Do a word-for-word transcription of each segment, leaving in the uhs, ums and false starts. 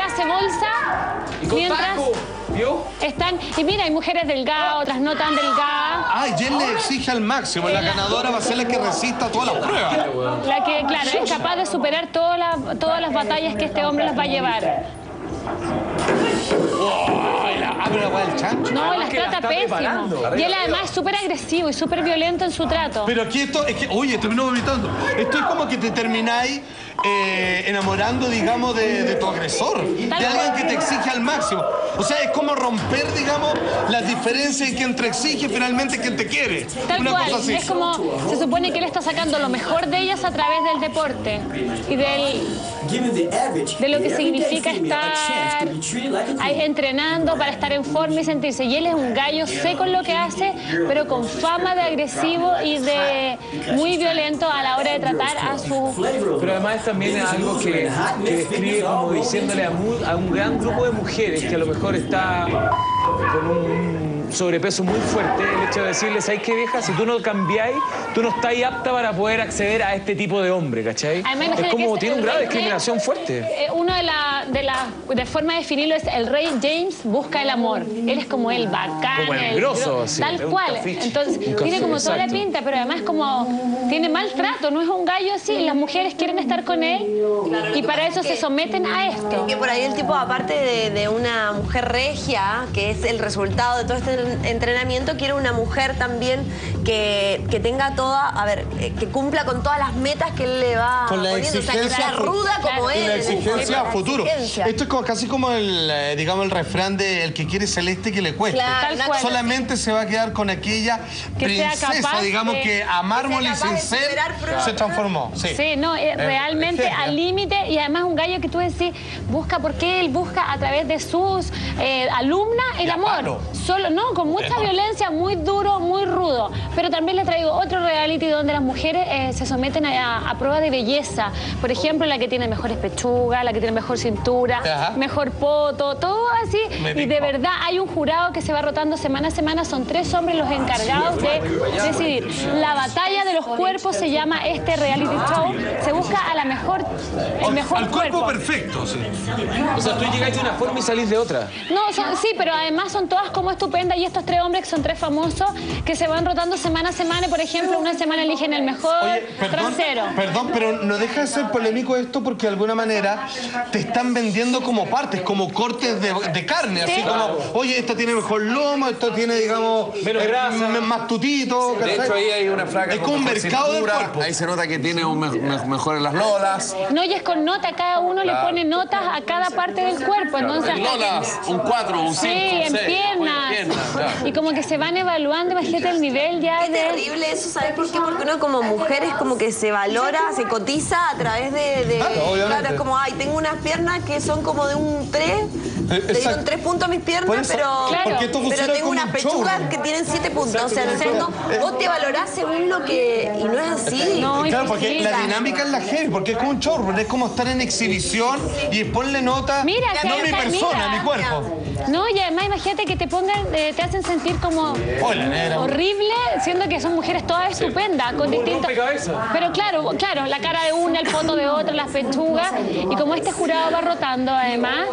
hace bolsa. Y con mientras taco, ¿vio? están... Y mira, hay mujeres delgadas, otras no tan delgadas. Ay, Jen le exige al máximo. La ganadora va a ser la que resista todas las pruebas. La que, claro, es capaz de superar todas las, todas las batallas que este hombre las va a llevar. Ay, la abre la hueá del chancho. No, las que la trata está pésimo. preparando. Y él además es súper agresivo y súper violento en su trato. Pero aquí esto es que, oye, termino vomitando. Esto es como que te termináis eh, enamorando, digamos, de, de tu agresor. Tal De alguien cual. que te exige al máximo. O sea, es como romper, digamos, las diferencias en quien te exige y finalmente quien te quiere. Tal Una cual, cosa así. es como, se supone que él está sacando lo mejor de ellas a través del deporte y del, de lo que significa estar ahí entrenando para estar en forma y sentirse. Y él es un gallo seco en lo que hace, pero con fama de agresivo y de muy violento a la hora de tratar a su... Pero además también es algo que, que describe como diciéndole a, mu- a un gran grupo de mujeres que a lo mejor está con un sobrepeso muy fuerte, el hecho de decirles, ¿sabes qué, vieja? Si tú no cambiáis, tú no estás apta para poder acceder a este tipo de hombre, ¿cachai? Además, Es como, que tiene el un grado de rey discriminación James, fuerte. eh, Una de las de la, de forma de definirlo es el rey James busca el amor. Él es como el bacán, Como el grosso, gro- sí, tal es un cual. cafiche. Entonces, Un tiene cafiche, como toda la exacto. pinta, pero además como tiene maltrato, no es un gallo así. Las mujeres quieren estar con él y para eso se someten a esto. Que por ahí el tipo, aparte de, de una mujer regia, que es el resultado de todo este entrenamiento, quiere una mujer también que, que tenga toda, a ver, eh, que cumpla con todas las metas que él le va Con la poniendo. O sea, que exigencia sea fu- ruda como Claro. él. Y la exigencia a La futuro. exigencia. Esto es como, casi como el, eh, digamos, el refrán de el que quiere celeste que le cueste. Claro, Tal una cual. cosa Solamente se va a quedar con aquella Que sea princesa, capaz digamos, de- que a mármol y que sea sin capaz de ser superar pruebas. se transformó. Sí. Sí, no, es realmente genial. al límite y además un gallo que tú decís, busca porque él busca a través de sus eh, alumnas el Y a amor. palo. Solo, no, con mucha Bueno. violencia, muy duro, muy rudo. Pero también le traigo otro reality donde las mujeres eh, se someten a, a pruebas de belleza. Por ejemplo, la que tiene mejores pechugas, la que tiene mejor cintura, Ajá. mejor poto, todo así. Me Y de picó. verdad hay un jurado que se va rotando semana a semana. Son tres hombres los encargados de decidir. La batalla de los cuerpos se llama este reality show. Se busca a la mejor, el mejor Al cuerpo cuerpo. perfecto, sí. O sea, tú llegáis de una forma y salís de otra. No, son- sí, pero además son todas como estupendas y estos tres hombres que son tres famosos que se van rotando semana a semana. Por ejemplo, una semana eligen el mejor Oye, perdón, trasero. perdón, pero no deja de ser polémico esto porque de alguna manera te están vendiendo como partes, como cortes de, de carne, así Sí. como, oye, esta tiene mejor lomo, esto tiene, digamos, Menos eh, grasa. m- más tutito. De ¿cachai? hecho, ahí hay una flaca Es con como un mejor mercado del cintura, cuerpo. ahí se nota que tiene un me- me- mejor en las lolas. No, y es con nota, cada uno le pone notas a cada parte del cuerpo. Entonces, En hasta que- lolas, un cuatro, un Sí, cinco, un en seis. piernas. Piernas, claro. Y como que se van evaluando, imagínate el nivel ya Es de... terrible eso, ¿sabes por qué? Porque uno como mujer es como que se valora, se cotiza a través de... de Claro, obviamente. es como, ay, tengo unas piernas que son como de un tres, le exacto. dieron tres puntos a mis Por piernas, eso, pero, Claro. porque esto pero funciona tengo como unas un pechugas show. que tienen siete puntos. O sea, en el fondo, vos te valorás según lo que... Y no es así. No, Claro, porque imposible. la dinámica es la heavy, porque es como un chorro, es como estar en exhibición y ponle nota, Mira, no que mi esa- persona, mira. mi cuerpo. No, y además imagínate que te pongan, eh, te hacen sentir como Hola, negra. horrible, siendo que son mujeres todas estupendas, con distintos... rompecabezas. Pero claro, claro, la cara de una, el foto de otra, las pechugas, y como este jurado va rotando además,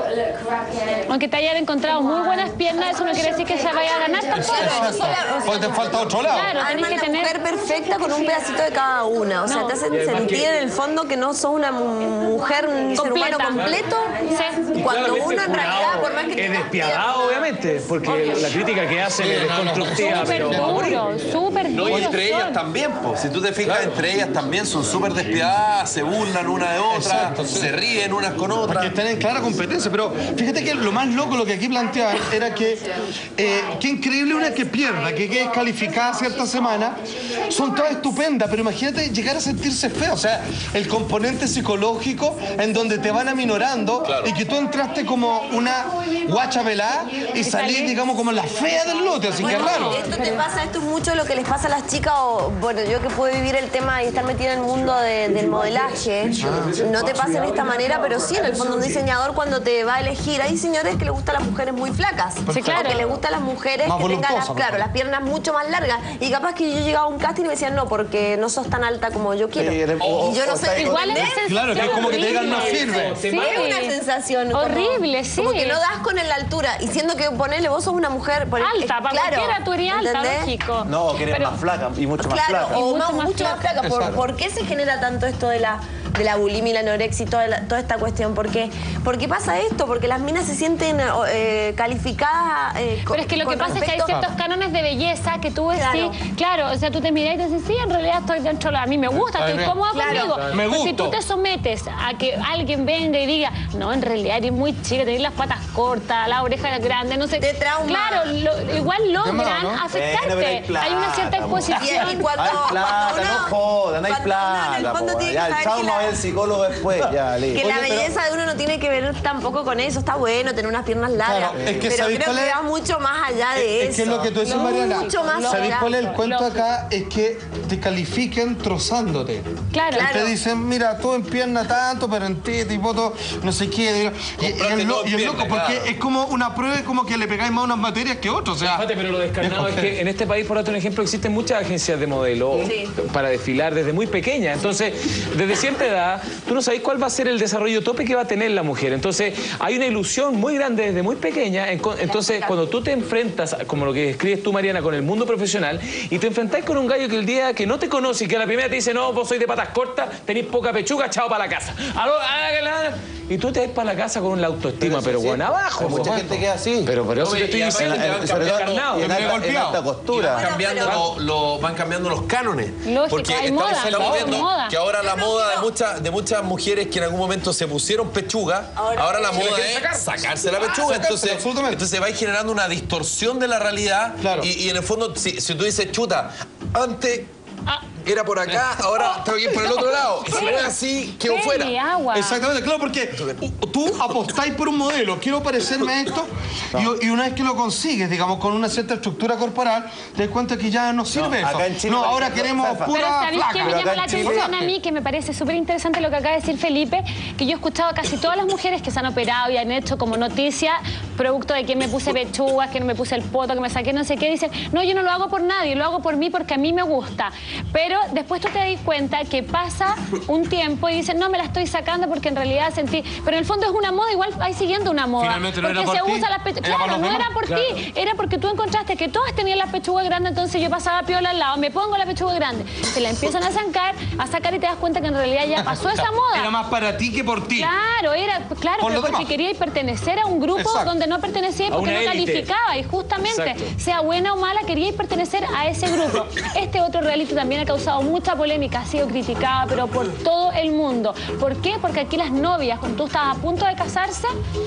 aunque te hayan encontrado muy buenas piernas, eso no quiere decir que se vaya a ganar tampoco. Exacto. Porque te falta otro lado. Claro, tenés Además, que la tener... mujer perfecta con un pedacito de cada una. O sea, No. te hacen Y además sentir que- en el fondo que no sos una mu- mujer, un ser humano Completa. completo. Sí. Cuando Claramente uno en el realidad, jurado por más que es tengas despiadado, obviamente, porque la crítica que hacen es desconstructiva, Súper pero... duro, súper No, duro. y entre ellas son. también, pues. Si tú te fijas, entre ellas también son súper despiadadas, se burlan una de otra, Exacto, sí. se ríen unas con Porque otras. están en clara competencia. Pero fíjate que lo más loco, lo que aquí planteaban, era que eh, qué increíble una que pierda, que quede descalificada cierta semana. Son todas estupendas, pero imagínate llegar a sentirse fea. O sea, el componente psicológico en donde te van aminorando y que tú entraste como una guacha velada y salís, digamos, como la fea del lote, así bueno, que raro. Esto te pasa, esto es mucho lo que les pasa a las chicas, o bueno, yo que puedo vivir el tema y estar metida en el mundo de, del modelaje, no te pasa de esta manera, pero sí, en el fondo un diseñador cuando te va a elegir, hay señores que les gustan las mujeres muy flacas, sí, claro. o que les gustan las mujeres más que tengan las, claro, las piernas mucho más largas, y capaz que yo llegaba a un casting y me decían, no, porque no sos tan alta como yo quiero. Sí, o, y yo no sé, igual es claro, que es como que te digan no sirve. Sí. Es una sensación horrible, como, sí. Como que no das con la altura, y siendo que ponele, vos sos una mujer por, alta, es, para claro, cualquiera tú eres alta, ¿entendés? lógico. No, que eres Pero, más flaca y mucho más claro, flaca. o mucho más, más mucho más flaca. flaca. ¿Por, Exacto. ¿Por qué se genera tanto esto de la, de la bulimia y la anorexia y toda, la- toda esta cuestión? ¿Por qué? ¿Por qué pasa esto? Porque las minas se sienten eh, calificadas eh, con, Pero es que lo que con pasa es que hay respecto- ciertos cánones de belleza que tú decís, Claro. claro, o sea, tú te miras y te dices, sí, en realidad estoy dentro de la... A mí me gusta, Ay, estoy me- cómoda Claro. conmigo. Me Pero si gusto. tú te sometes a que alguien venga y diga, no, en realidad eres muy chica, tenés las patas cortas, la oreja grande, no sé... Te trauma. Claro, lo- igual logran malo, ¿no? afectarte. Bueno, pero hay plata, hay una cierta amor. exposición. Y, y cuando, Hay cuando plata, uno- no jodan, hay cuando uno en el plata. fondo po, tiene ya, que saber chao, que no la- el psicólogo después, ya, listo. Que la Oye, pero- belleza de uno no tiene que ver tampoco con eso. Está bueno tener unas piernas largas. Claro, es que pero ¿sabéis creo cuál que es? va mucho más allá de Es eso. que es lo que tú dices, No, Mariana. mucho más ¿Sabéis allá. cuál es el cuento Lógico. acá? Es que te califiquen trozándote. Claro. Y te dicen, mira, tú en pierna tanto, pero en ti, tipo, todo, no sé qué. Y, y Compraste es, lo- todo en y es pierna, loco, porque claro. es como una prueba, es como que le pegáis más unas materias que otras. O sea, Fíjate, pero lo descarnado es que en este país, por otro ejemplo, existen muchas agencias de modelo Sí. para desfilar desde muy pequeña. Entonces, desde cierta edad, tú no sabes cuál va a ser el desarrollo tope que va a tener la mujer. Entonces, hay una ilusión muy grande desde muy pequeña. En- Entonces, cuando tú te enfrentas, como lo que describes tú, Mariana, con el mundo profesional, y te enfrentás con un gallo que el día que no te conoce y que a la primera te dice, no, vos sois de patas cortas, tenéis poca pechuga, chao para la casa. Aló, hágala. Y tú te vas para la casa con la autoestima, pero, sí, bueno, abajo. hay mucha po. gente que es así. Pero por eso No, te y estoy aparte diciendo. te van En- sobre todo cambiando, en yo me he alta, en golpeado. alta Y costura. van cambiando, pero- lo- lo- van cambiando los cánones. Lógico, porque hay estamos, moda, estamos hay viendo moda. que ahora la Pero moda de no. muchas, de muchas mujeres que en algún momento se pusieron pechuga, Ahora ahora, la se moda la quieren es sacar. sacarse la pechuga. Sacársela, entonces, absolutamente. entonces va a ir generando una distorsión de la realidad. Claro. Y, y en el fondo, si, si tú dices, chuta, antes Ah. era por acá, ahora tengo que ir por el otro lado. Y si no es así, quedo Sí, fuera. agua. exactamente, claro, porque tú apostáis por un modelo, quiero parecerme a esto, y, y una vez que lo consigues, digamos, con una cierta estructura corporal, te das cuenta que ya no sirve No, eso. acá en Chile, no, por ahora ejemplo, queremos Zafa. Pero pura ¿sabéis qué flaca. me Pero llama acá la en Chile- atención a mí? Que me parece súper interesante lo que acaba de decir Felipe, que yo he escuchado a casi todas las mujeres que se han operado y han hecho como noticia, producto de que me puse pechugas, que no me puse el poto, que me saqué no sé qué, dicen, no, yo no lo hago por nadie, lo hago por mí porque a mí me gusta. Pero después tú te das cuenta que pasa un tiempo y dicen, no, me la estoy sacando porque en realidad sentí... Pero en el fondo es una moda, igual vais siguiendo una moda. Finalmente no porque era por se ti, usa las pechugas. era para Claro, los no demás. era por Claro. ti, era porque tú encontraste que todas tenían las pechugas grandes, entonces yo pasaba piola al lado, me pongo la pechuga grande, se la empiezan a sacar, a sacar y te das cuenta que en realidad ya pasó esa moda. Era más para ti que por ti. Claro, era, claro, Por pero lo porque demás. quería pertenecer a un grupo Exacto. donde no pertenecía A porque una no élite. calificaba. Y justamente, Exacto. sea buena o mala, quería pertenecer a ese grupo. Este otro reality también ha causado mucha polémica, ha sido criticada, pero por todo el mundo. ¿Por qué? Porque aquí las novias, cuando tú estás a punto de casarse,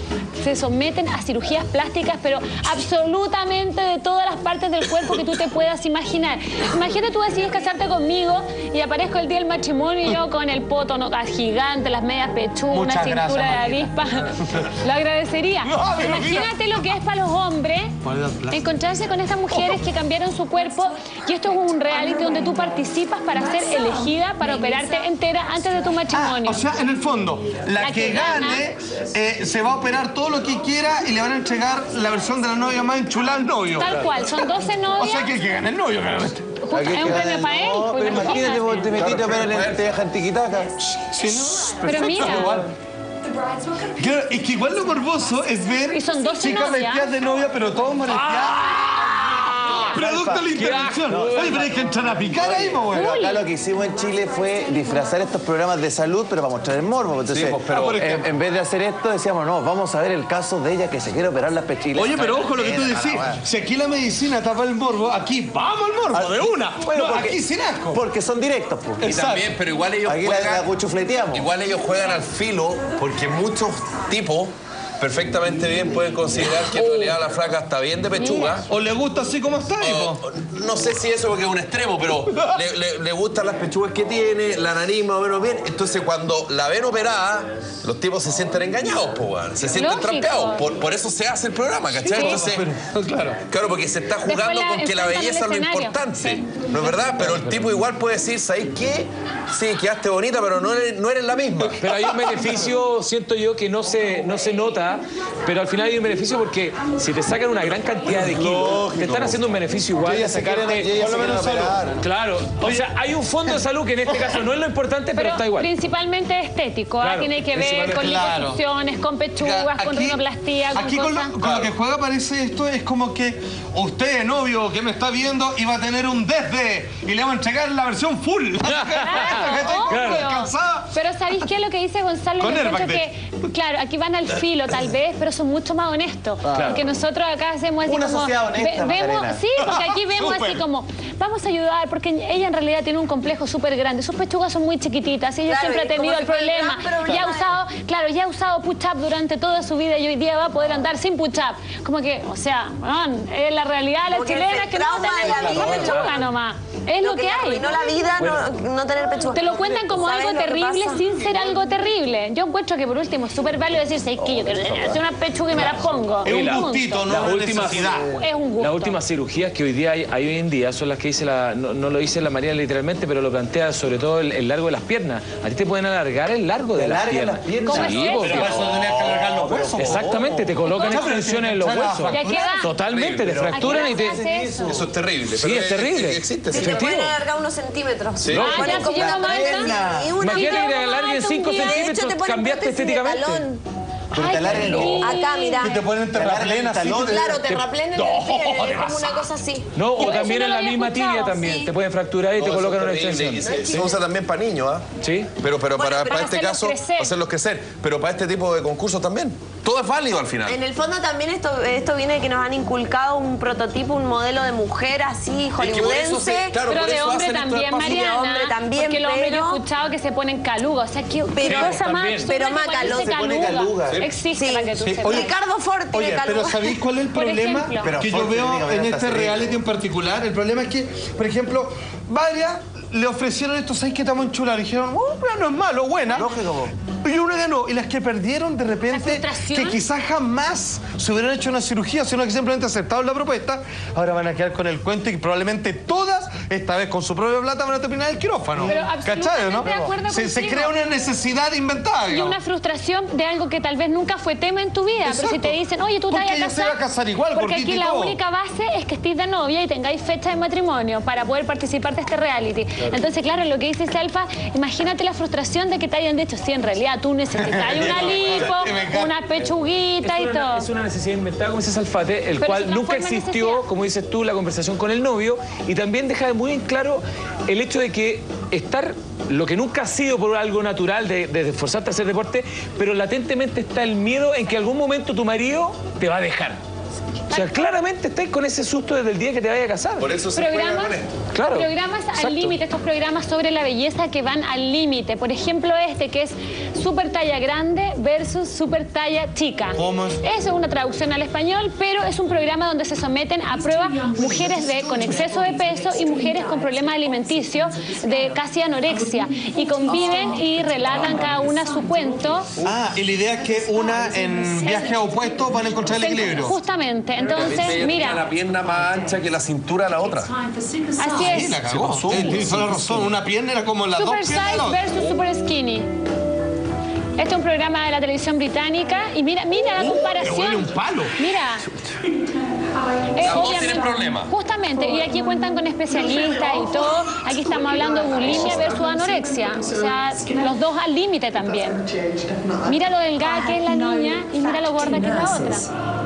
se someten a cirugías plásticas, pero absolutamente de todas las partes del cuerpo que tú te puedas imaginar. Imagínate tú decides casarte conmigo y aparezco el día del matrimonio y yo con el poto no, gigante, las medias pechugas, una Muchas cintura gracias, de avispa. Lo agradecería. No, pero Imagínate lo que es para los hombres encontrarse con estas mujeres que cambiaron su cuerpo, y esto es un reality donde tú participas para ser elegida para operarte entera antes de tu Ah, matrimonio. o sea, en el fondo, la, La que, que gane eh, se va a operar todo lo que quiera y le van a entregar la versión de la novia más enchulada al novio. Tal cual, son doce O novias. sea, que el que gane el novio, claramente. Justo- es un premio para él. No, pues, pero imagínate, imagínate. vos te metiste a operar en te dejan tiquitaca. Sí, ¿no? Pero mira, Claro, es que igual lo morboso es ver Y son doce chicas novias. vestidas de novia, pero todos molesteadas. Producto de la intervención. Oye, pero hay que entrar a picar ahí, po, güey. Pero acá lo que hicimos en Chile fue disfrazar estos programas de salud, pero para mostrar el morbo. Entonces, Sí, pues, pero- Ah, por en, ejemplo. en vez de hacer esto, decíamos, no, vamos a ver el caso de ella que se quiere operar las pechilas. Oye, pero ojo lo que tú decís. Si aquí la medicina tapa el morbo, aquí vamos al morbo, de una. Bueno, No, porque- aquí sin asco. Porque son directos, pues. Y Exacto. también, pero igual ellos Aquí la, la juegan... cuchufleteamos. Igual ellos juegan al filo porque muchos tipos perfectamente bien pueden considerar que en realidad la flaca está bien de pechuga. O le gusta así como está, hijo. O, no sé si eso porque es un extremo, pero le, le, le gustan las pechugas que tiene, la nariz más o menos bien. Entonces cuando la ven operada, los tipos se sienten engañados, po, weón. Se sienten Lógico. trampeados. Por, por eso se hace el programa, ¿cachai? Sí. Entonces, Pero, claro. claro, porque se está jugando Después la con que la enfrentan belleza al es lo escenario. importante. Sí. ¿No es verdad? Pero el tipo igual puede decir, ¿sabes qué? Sí, quedaste bonita, pero no eres, no eres la misma. Pero hay un beneficio, siento yo, que no se, no se nota, pero al final hay un beneficio porque si te sacan una gran cantidad de kilos, te están haciendo un beneficio igual. Ella se quieren, sacarte- ella por lo se quieren menos operar. Claro, o sea, hay un fondo de salud que en este caso no es lo importante, pero, Pero está igual. principalmente estético, ¿ah? Claro, Tiene que ver con Claro. liposucciones, con pechugas, con rinoplastia, con aquí con, cosas. lo, con lo que juega parece esto es como que usted, novio, que me está viendo, iba a tener un desde y le vamos a entregar la versión full. Claro, obvio. Descansada. Pero ¿sabéis qué es lo que dice Gonzalo? Con Yo encuentro airbag que, claro, aquí van al filo tal vez, pero son mucho más honestos. Porque nosotros acá hacemos así Una como... sociedad honesta, vemos, Macarena. sí, porque aquí vemos así Súper. como, vamos a ayudar, porque ella en realidad tiene un complejo súper grande. Sus pechugas son muy chiquititas y ella Claro, siempre ha y como tenido si el fuera el problema. gran problema. Ya ha usado, claro, ya ha usado push-up durante toda su vida y hoy día va a poder andar sin push-up. Como que, o sea, man, es la realidad de las Como que chilenas el que no trauma de la tenemos vida. pechuga nomás. Es lo, que le hay. arruinó la vida no, no tener pechuga. Te lo cuentan como ¿Sabes algo lo que terrible pasa? sin ser algo terrible. Yo encuentro que por último es súper válido decir, ¿sabes qué? Yo quiero hacer una pechuga y me la pongo. Es un Punto. gustito, no Las una últimas- necesidad. Es un gusto. Las últimas cirugías que hoy día hay, hay hoy en día son las que dice la... No, no lo dice la María literalmente, pero lo plantea sobre todo el, el largo de las piernas. A ti te pueden alargar el largo de Te las alargan piernas. las piernas. ¿Cómo es Sí, eso? porque- Pero para eso tenías que alargar los huesos. Exactamente, te colocan ¿Cómo? extensiones en los Pero huesos. ¿Y a qué edad? Totalmente, te Pero- fracturan y te... ¿A qué edad se hace eso? Eso es terrible. Sí, pero es terrible. Existe, Sí, sí. te efectivo. pueden alargar unos centímetros. Sí. Te Ah, ponen ya, si como yo no una me pierna y una Imagínate que te Yo no alarguen mato cinco un día. De hecho, centímetros, te ponen cambiaste prótesis de estéticamente. talón. Pero te alargan qué Acá, mira. Y te ponen terraplén así. talón. Claro, terraplén en el pie, es como una cosa así. No, o Eso también no en lo la había misma escuchado, tibia también. sí. Te pueden fracturar y te No, eso colocan es una terrible. Y extensión. se, se usa también para niños, ¿ah? Sí. Pero, pero Bueno, para, pero para este hacerlos caso, crecer. hacerlos crecer. Pero para este tipo de concursos también. Todo es válido al final. En el fondo también esto, esto viene de que nos han inculcado un prototipo, un modelo de mujer así, Es que por eso se- hollywoodense. claro, Pero por de eso hombre hacen estos también, espacios. Mariana. De hombre también, porque los hombres yo he pero- escuchado que se ponen calugas. O sea, ¿qué, Pero- qué cosa más también. absurda Pero, que Maca, ponerse se pone caluga. Sí. Existe Sí. para que tú Sí. sepas. Oye, Ricardo Ford tiene Oye, pero caluga. ¿sabéis cuál es el Por problema ejemplo. Pero que yo Ford veo tiene que ver en esta este serie. reality en particular? El problema es que, por ejemplo, varias le ofrecieron esto, ¿sabéis que estamos enchulados? Le dijeron, oh, pero no es malo, buena. Lógico, Y una ganó. Y las que perdieron, de repente, frustración? que quizás jamás se hubieran hecho una cirugía, sino que simplemente aceptaron la propuesta, ahora van a quedar con el cuento y probablemente todas, esta vez con su propia plata, van a terminar en el quirófano. Pero ¿Cachai, no? absolutamente de acuerdo Se, se contigo. crea una necesidad inventada, Y digamos. una frustración de algo que tal vez nunca fue tema en tu vida. Pero si Exacto. te dicen, oye, tú te Porque vas a ella se casar. va a casar igual, Porque gordita aquí y la todo. única base es que estés de novia y tengáis fecha de matrimonio para poder participar de este reality. Entonces, claro, lo que dice Alfa, imagínate la frustración de que te hayan dicho, sí, en realidad tú necesitas una lipo, Me encanta. una pechuguita y Es una, todo. es una necesidad inventada, como dice Salfate, el Pero cual se nunca transforma en existió, necesidad. como dices tú, la conversación con el novio, y también deja muy en claro el hecho de que estar, lo que nunca ha sido por algo natural de, de esforzarte a hacer deporte, pero latentemente está el miedo en que algún momento tu marido te va a dejar. O sea, claramente estáis con ese susto desde el día que te vayas a casar. Por eso se juega Programas, con esto. Claro, programas exacto. al límite, estos programas sobre la belleza que van al límite. Por ejemplo, este que es super talla grande versus super talla chica. ¿Cómo es? Eso es una traducción al español, pero es un programa donde se someten a prueba mujeres de, con exceso de peso y mujeres con problemas alimenticios de casi anorexia. Y conviven y relatan cada una su cuento. Ah, y la idea es que una en viaje opuesto van a encontrar el equilibrio. Justamente. Ella Entonces, tiene mira, la pierna más ancha que la cintura de la otra. así Sí, es. la cagó. Se pasó. Eh, Tienes toda la razón. Una pierna era como las dos Super piernas de Size la otra. versus Super Skinny. Este es un programa de la televisión británica y mira, mira la Uh, comparación. me huele un palo. Mira. Eh, Las dos obviamente- tienen problemas. Justamente, y aquí cuentan con especialistas y todo. Aquí estamos hablando de bulimia versus anorexia. O sea, los dos al límite también. Mira lo delgada que es la niña y mira lo gorda que es la otra.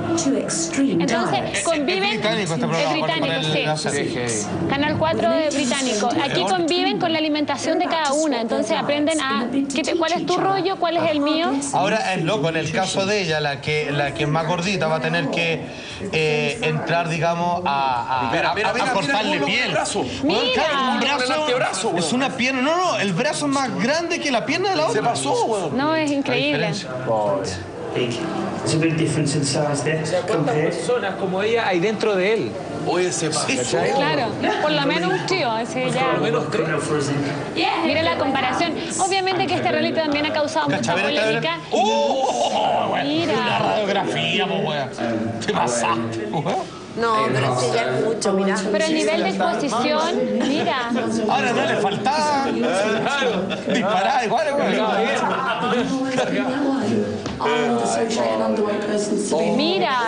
Entonces, conviven. Es británico este programa, Es por británico, ponerle la serie. sí. Canal cuatro de británico. Aquí conviven con la alimentación de cada una. Entonces aprenden a ¿qué te- cuál es tu rollo, cuál es el mío. Ahora es loco, en el caso de ella, la que, la que es más gordita va a tener que eh, entrar, digamos, a, a, Mira, mira, a- a mira, cortarle mira, piel. el brazo. Mira. Bueno, claro, un Con el brazo, antebrazo, es weón. una pierna, no, no, el brazo es más grande que la pierna de la otra. Se pasó, weón. No, es increíble. O sea, ¿cuántas personas como ella hay dentro de él? Oye, se pasa. Claro, por lo menos un tío, así ya. Por lo menos tres. Mira la comparación. Obviamente que este reality también ha causado mucha polémica. ¡Oh! Mira. Una radiografía, po, weón. ¿Qué pasaste, weón? No, pero sí, ya es mucho, mira. Pero el nivel de exposición, mira. Ahora no le faltaba. Disparar igual, weón. Mira.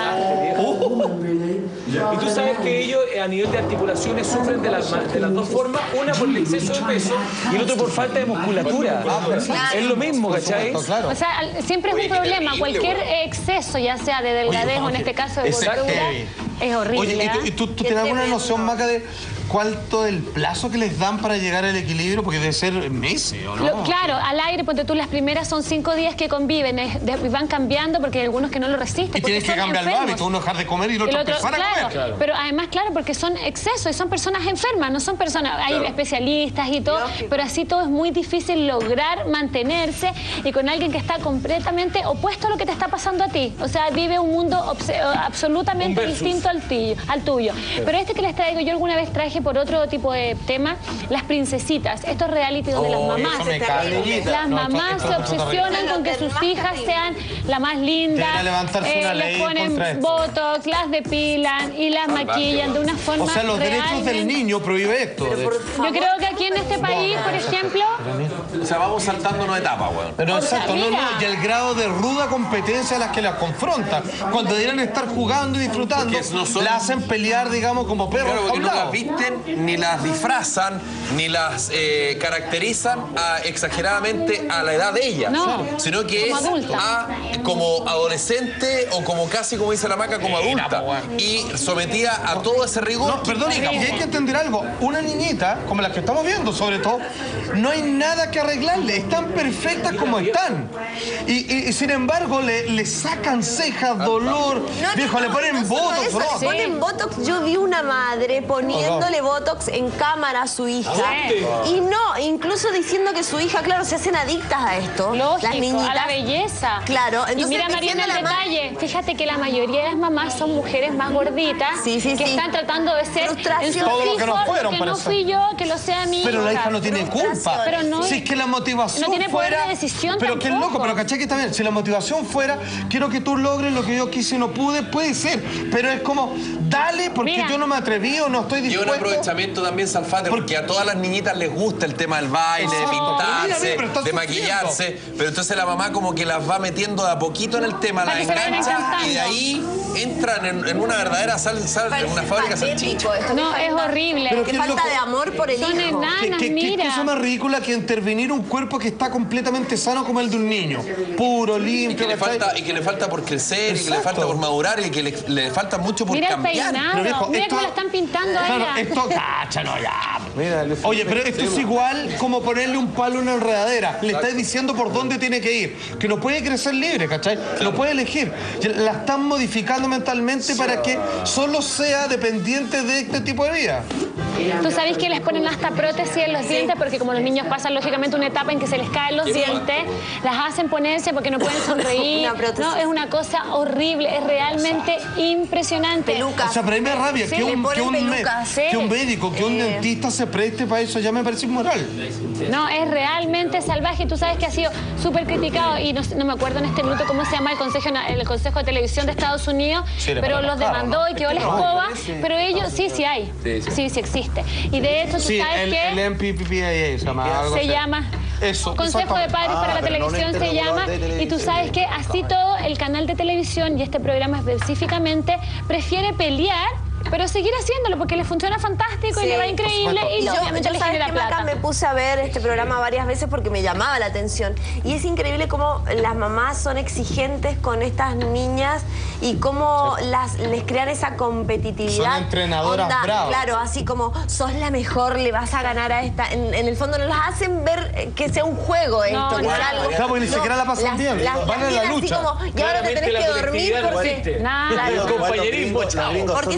Y tú sabes que ellos a nivel de articulaciones sufren de las, de las dos formas, una por el exceso de peso y el otro por falta de musculatura. Es lo mismo, ¿cachai? O sea, al- siempre es un problema. Cualquier exceso, ya sea de delgadez o en este caso de Ese es gordura, heavy. es horrible. Oye, ¿y tú, ¿ah? y tú, tú tienes alguna noción, Maca, de cuánto el plazo que les dan para llegar al equilibrio? Porque debe ser meses, ¿o no? Lo- claro, al aire, ponte tú, las primeras son cinco días que conviven, es- de- van cambiando porque hay algunos que no lo resisten. Y tienes que cambiar los hábitos, uno dejar de comer y el otro, El otro, empezar a claro, comer. Claro. pero además, claro, porque son excesos y son personas enfermas, no son personas, hay especialistas y todo, pero así todo es muy difícil lograr mantenerse y con alguien que está completamente opuesto a lo que te está pasando a ti. O sea, vive un mundo obse- absolutamente distinto al tuyo, al tuyo. Pero este que les traigo, yo alguna vez traje por otro tipo de tema, las princesitas, estos reality donde Oh, las mamás, eso me cae. las No, mamás esto- se esto- esto- obsesionan con que sus hijas sean la más linda, Debería levantarse una les ley ponen contra esto. botox, las depilan y las maquillan de una forma O sea, los derechos del realmente- niño prohíbe esto. de hecho. Yo creo que aquí en este país, por ejemplo, O sea, vamos saltándonos etapas, weón. Pero O sea, exacto, no, mira. no, y el grado de ruda competencia a las que las confronta. Cuando deberían estar jugando y disfrutando, Porque no son- la hacen pelear, digamos, como perros Claro, porque no enjaulados. las visten, ni las disfrazan, ni las eh, caracterizan a- exageradamente a la edad de ellas. No, Sino que como es adulta. a- como adolescente o como casi, como dice la Maca, como adulta. Y sometida a todo ese rigor. No, que perdón, y implica, hay que entender algo. Una niñita, como la que estamos viendo, sobre todo, no hay nada que arreglarle. Están perfectas como están. Y, y- y sin embargo, le, le sacan cejas, dolor. No, no, Viejo, no, le ponen no solo botox, eso, ¿no? le ponen botox. Yo vi una madre poniéndole botox en cámara a su hija. Sí. Y no, incluso diciendo que su hija, claro, se hacen adictas a esto. lógico, las niñitas. a la belleza. Claro, y entonces mira, Mariana, el diciendo la ma- detalle. Fíjate que la mayoría de las mamás son mujeres más gorditas Sí, sí, que sí. están tratando de ser Frustración. en sus Todo lo que no hijos, fueron, que no parece. fui yo, que lo sea mi Pero la hija. hija no tiene culpa. Pero no- si es que la motivación no tiene poder fuera... de decisión Pero qué tampoco. loco, pero caché que está bien. Si la motivación fuera, quiero que tú logres lo que yo quise y no pude, puede ser. Pero es como, dale, porque Mira. yo no me atreví o no estoy Y un dispuesto. aprovechamiento también, Salfate, porque a todas las niñitas les gusta el tema del baile, de Exacto. Mira, pintarse, mira, pero están de sufriendo. maquillarse. Pero entonces la mamá como que las va metiendo de a poquito en el tema, Para las que se vayan engancha encantando. y de ahí entran en, en una verdadera sal, sal- en una fábrica de salchicha. Patético esto. No, es horrible. Pero Qué qué falta loco. de amor por el Son hijo. enanas. ¿Qué, qué- qué mira. cosa más ridícula que intervenir un cuerpo que está completamente sano como el de un niño? Puro, Y limpio, que, le ¿cachai? falta, y que le falta por crecer, y que le Exacto. falta por madurar, y que le, le falta mucho por Mira el cambiar. peinado. Pero, viejo, Mira esto- cómo la están pintando a Claro, ella. esto, cacha, no, ya. Mira, le- Oye, pero esto es igual como ponerle un palo a una enredadera. Le estáis diciendo por dónde tiene que ir. Que no puede crecer libre, ¿cachai? Lo puede elegir. La están modificando mentalmente para que solo sea dependiente de este tipo de vida. Tú sabes que les ponen hasta prótesis en los dientes porque como los niños pasan lógicamente una etapa en que se les caen los dientes, las hacen ponerse porque no pueden sonreír. Una prótesis. No, es una cosa horrible, es realmente impresionante. Peluca. O sea, pero a mí me da rabia Sí, que, le un, ponen que, un me- pelucas, sí. que un médico, que un Eh. dentista se preste para eso, ya me parece inmoral. No, es realmente salvaje. Tú sabes que ha sido súper criticado y no, no me acuerdo en este minuto cómo se llama el Consejo, el Consejo de Televisión de Estados Unidos, Sí, le pero van a los bajar, demandó ¿no? y quedó la escoba, pero ellos sí, sí hay. Sí, sí, existe. Y de hecho, tú Sí, sabes el, que el M P P P A A se llama algo se así. llama Eso, Consejo de exactamente. Padres Ah, para la pero no un Televisión se llama, ente regulador de y tú televisión. sabes que así todo el canal de televisión y este programa específicamente prefiere pelear, pero seguir haciéndolo porque le funciona fantástico y Sí, le va por increíble y, Y yo, obviamente yo le ¿sabes genera qué, Maca? plata. Me puse a ver este programa varias veces porque me llamaba la atención. Y es increíble cómo las mamás son exigentes con estas niñas y cómo las, les crean esa competitividad. Son entrenadoras bravas. Claro, así como sos la mejor, le vas a ganar a esta. En, en el fondo no las hacen ver eh, que sea un juego esto, No, que no. sea algo. Claro, porque ni siquiera la pasan las- bien, las- van las en la miran así lucha. como, y ahora te Claramente tenés la que dormir colectividad no porque. existe. Nada. El Igual los compañerismo, gringos- los chao. gringos Porque son un si es show una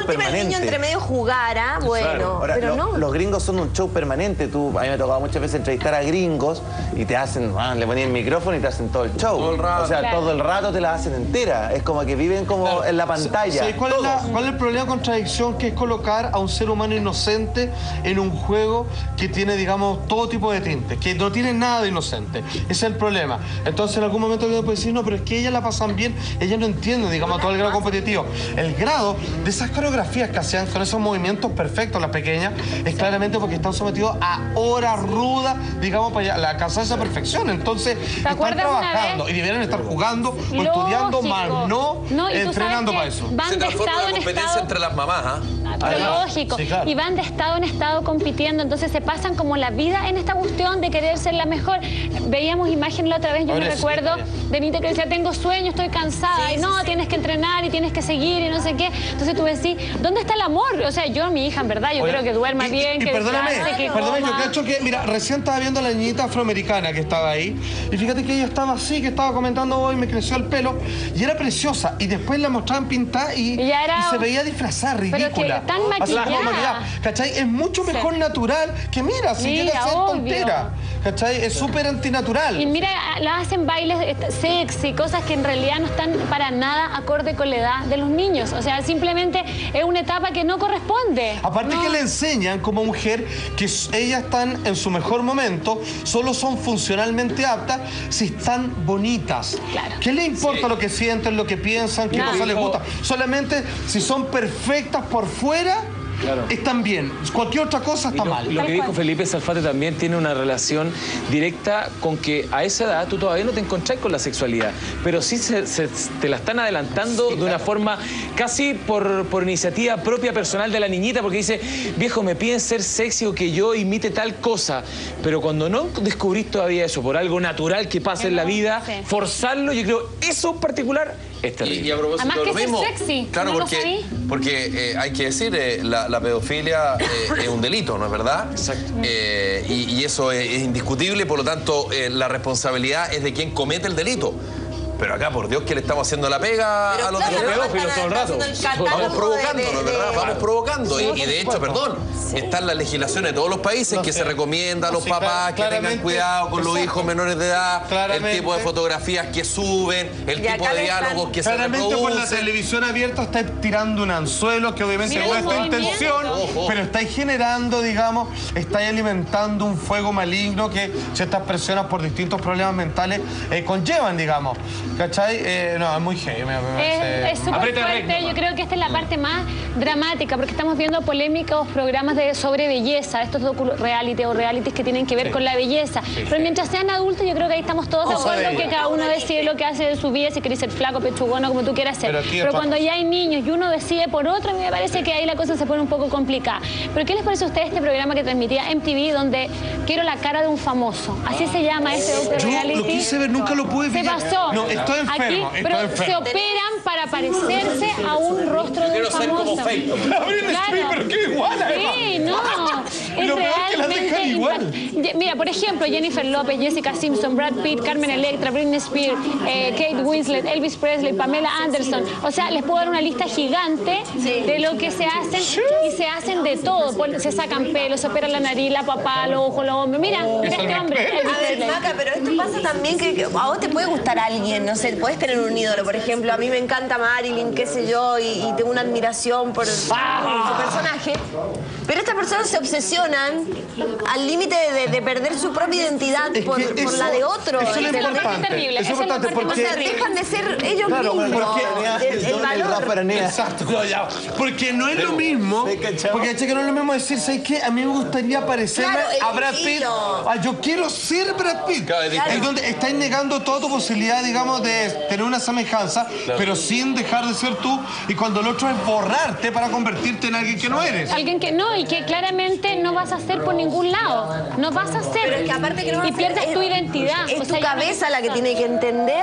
show última permanente. el niño entre medio jugara, bueno, Claro. Ahora, pero lo- no. Los gringos son un show permanente. Tú, a mí me ha tocado muchas veces entrevistar a gringos y te hacen, ah, le ponen el micrófono y te hacen todo el show. Todo el rato. O sea, Claro. todo el rato te la hacen entera. Es como que viven como Claro. en la pantalla. Sí, ¿cuál, es la- ¿Cuál es el problema de contradicción? Que es colocar a un ser humano inocente en un juego que tiene, digamos, todo tipo de tintes, que no tiene nada de inocente. Ese es el problema. Entonces, en algún momento uno puede decir, no, pero es que ellas la pasan bien, ellas no entienden, digamos, todo el grado competitivo. El grado de esas coreografías que hacían con esos movimientos perfectos, las pequeñas, es claramente porque están sometidos a horas rudas, digamos, para ya- alcanzar esa perfección. Entonces, están acuerdas una trabajando vez? y deberían estar jugando o estudiando, más no, No, y tú entrenando sabes para que eso. van Se de transforma estado en en competencia estado. entre las mamás, ¿ah? Pero Ah, lógico. sí, claro. Y van de estado en estado compitiendo, entonces se pasan como la vida en esta cuestión de querer ser la mejor. Veíamos imágenes la otra vez, yo me Pobrecita, recuerdo ya. de Nita que decía, tengo sueño, estoy cansada, y no, tienes que entrenar y tienes que seguir y no sé qué. Entonces tú decís, ¿dónde está el amor? O sea, yo, mi hija, en verdad, yo Oye, creo que duerma y- bien, y, que perdóname, descanse, que perdóname, yo coma. cacho que, mira, recién estaba viendo a la niñita afroamericana que estaba ahí, y fíjate que ella estaba así, que estaba comentando hoy, me creció el pelo, y era preciosa, y después la mostraban pintada y, Y ya era- y se veía disfrazada, Pero que ridícula. tan Así como maquillada. maquillada, ¿cachai? Es mucho mejor natural que, mira, si Mira, llega a ser obvio. tontera, ¿cachai? Es súper antinatural. Y mira, la hacen bailes eh, sexy, cosas que en realidad no están para nada acorde con la edad de los niños. O sea, simplemente es una etapa que no corresponde. Aparte No. que le enseñan como mujer que s- ellas están en su mejor momento, solo son funcionalmente aptas si están bonitas. Claro. ¿Qué le importa Sí. lo que sienten, lo que piensan, qué Nada. cosa les gusta? Solamente si son perfectas por fuera, están bien. Cualquier otra cosa Y está lo, mal. lo Tal que dijo cual. Felipe Salfate también tiene una relación directa con que a esa edad tú todavía no te encontrás con la sexualidad, pero sí se, se- te la están adelantando de una forma casi por, por iniciativa propia personal de la niñita, porque dice, viejo, me piden ser sexy o que yo imite tal cosa, pero cuando no descubrís todavía eso, por algo natural que pasa en la vida, Sí. forzarlo, yo creo, eso en particular es Y, terrible. y a propósito Además de que lo ser mismo, sexy, claro, ¿no lo porque, sabí? porque eh, hay que decir, eh, la, la pedofilia eh, es un delito, ¿no es verdad? Exacto. Eh, y, y eso es, es indiscutible, por lo tanto, eh, la responsabilidad es de quien comete el delito. Pero acá, por Dios, que le estamos haciendo la pega Pero a los claro, pedófilos. pedófilos todo el rato. haciendo el catálogo Vamos provocando, de- ¿no es de- verdad? de- Vamos provocando. Y, y de hecho, perdón, están las legislaciones de todos los países No que sé. se recomienda a los Sí, papás que tengan claramente. cuidado con los Exacto. hijos menores de edad, el Claramente. tipo de fotografías que suben, el Y tipo acá de le están- diálogos que se Claramente por la reproducen. televisión abierta estáis tirando un anzuelo que obviamente Mira no los es tu movimientos. intención, Ojo. pero estáis generando, digamos, estáis alimentando un fuego maligno que ciertas personas por distintos problemas mentales eh, conllevan, digamos. ¿Cachai? Eh, no, es muy heavy. me- me parece- Es es súper Aprieta fuerte. recto, Yo creo que esta es la parte más dramática, porque estamos viendo polémicos programas de sobre belleza, estos docu reality o realities que tienen que ver con la belleza. Pero mientras sean adultos, yo creo que ahí estamos todos de Cosa de acuerdo que ellos. cada uno decide lo que hace de su vida, si quiere ser flaco, pechugón o como tú quieras ser. Pero Pero, aquí es cuando otra ya hay niños y uno decide por otro, a mí me parece que ahí la cosa se pone un poco complicada. Pero ¿qué les parece a ustedes este programa que transmitía M T V donde quiero la cara de un famoso? Así se llama ese docu Yo reality. lo quise ver, nunca lo pude Se ver. pasó. No, estoy enfermo, Aquí, estoy pero enfermo. se operan para parecerse a un rostro de un quiero ser famoso. como Faith. Britney Spears, pero qué igual, además. Sí, no. Es Lo peor es que la realmente dejan igual. impact- Ye- Mira, por ejemplo, Jennifer López, Jessica Simpson, Brad Pitt, Carmen Electra, Britney Spears, eh, Kate Winslet, Elvis Presley, Pamela Anderson. O sea, les puedo dar una lista gigante de lo que se hacen y se hacen de todo. Pon- Se sacan pelos, se operan la nariz, la papá, los ojos, los hombros. Mira, este hombre, Elvis A ver, Presley. Maca, pero esto pasa también que, que a vos te puede gustar alguien, no sé, podés tener un ídolo, por ejemplo, a mí me encanta Marilyn, qué sé yo, y, y tengo una admiración por, por su personaje, pero estas personas se obsesionan al límite de, de perder su propia identidad Es por, que por eso- la de otro. Eso es lo Esa es la parte importante. terrible, Eso es esa es la importante parte más O porque... sea, dejan de ser ellos Claro, mismos. porque el, el el valor. Rafa Aranea. Exacto, no, ya. Porque no es lo mismo. ¿Me cachamos? Porque ¿cachai? Que no es lo mismo decir, ¿sabes qué? A mí me gustaría parecerme Claro, el a Brad Pitt. estilo. Ah, yo quiero ser Brad Pitt. Claro, es distinto. En donde estáis negando toda tu posibilidad, digamos, de tener una semejanza, pero sin dejar de ser tú. Y cuando el otro es borrarte para convertirte en alguien que no eres. Alguien que no, y que claramente no vas a hacer por ningún lado. No vas a hacer. Pero es que aparte que no vas y a hacer- pierdes es- tu identidad. Es O tu sea, cabeza la que tiene que entender